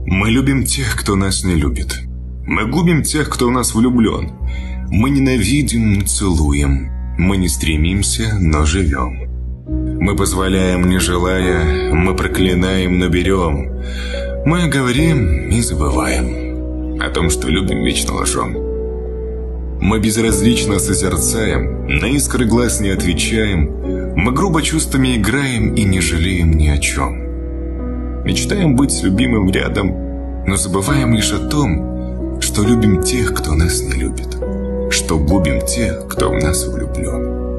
Мы любим тех, кто нас не любит. Мы губим тех, кто в нас влюблен. Мы ненавидим, но целуем. Мы не стремимся, но живем. Мы позволяем, не желая. Мы проклинаем, но берем. Мы говорим и забываем о том, что любим, вечно лжем. Мы безразлично созерцаем, на искры глаз не отвечаем. Мы грубо чувствами играем и не жалеем ни о чем. Мечтаем быть с любимым рядом, но забываем лишь о том, что любим тех, кто нас не любит, что губим тех, кто в нас влюблен.